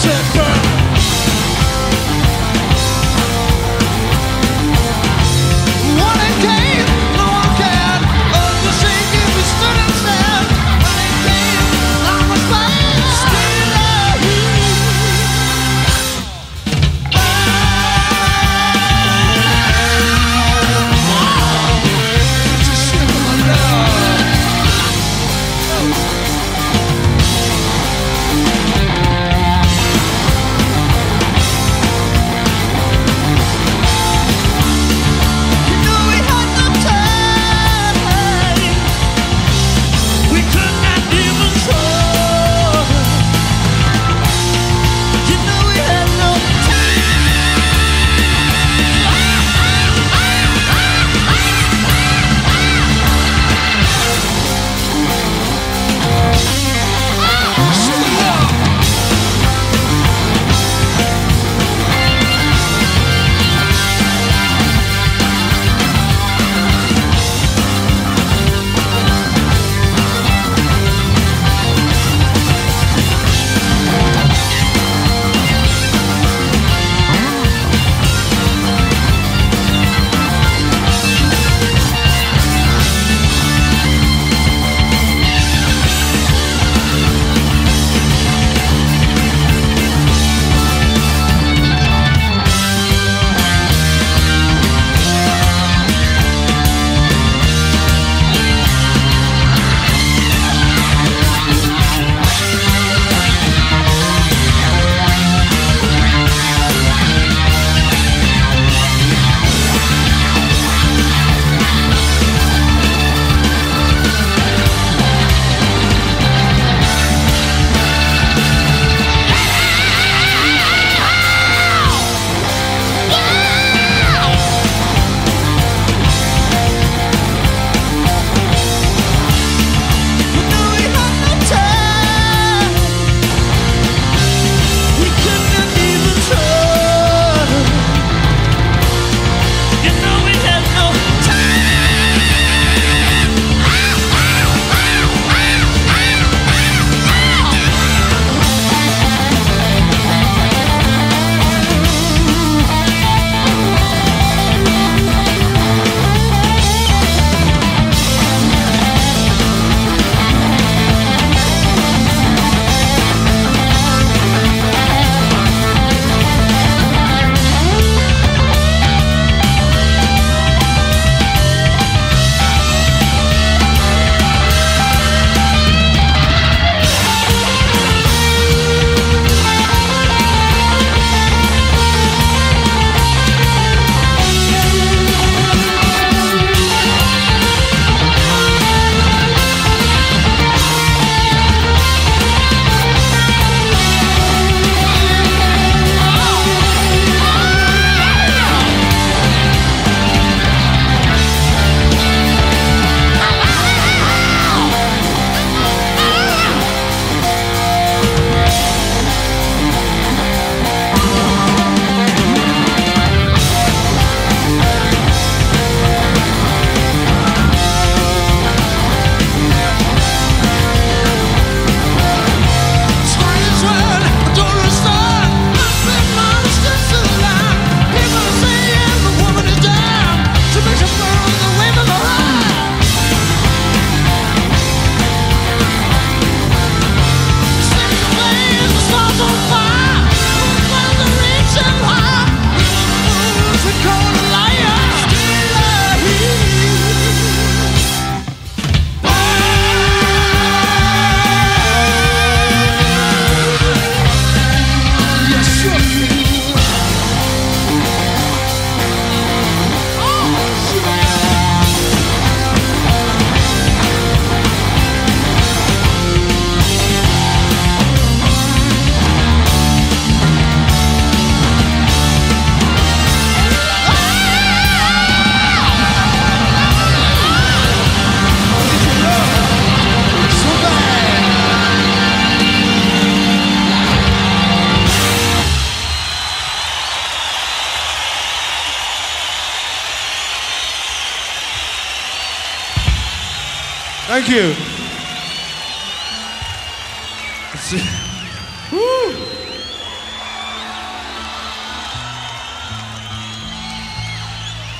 Thank you. Woo.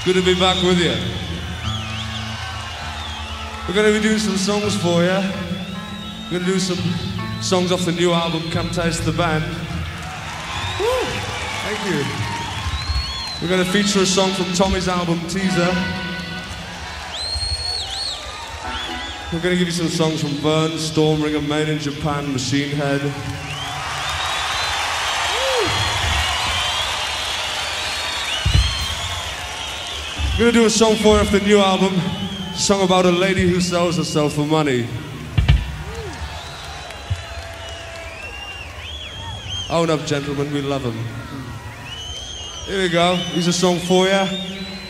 Good to be back with you. We're going to be doing some songs for you. We're going to do some songs off the new album, Come Taste the Band. Woo! Thank you. We're going to feature a song from Tommy's album, Teaser. We're going to give you some songs from Burn, Stormbringer, Made in Japan, Machine Head. We're going to do a song for you off the new album, a song about a lady who sells herself for money. Own up, gentlemen, we love them. Here we go, here's a song for you.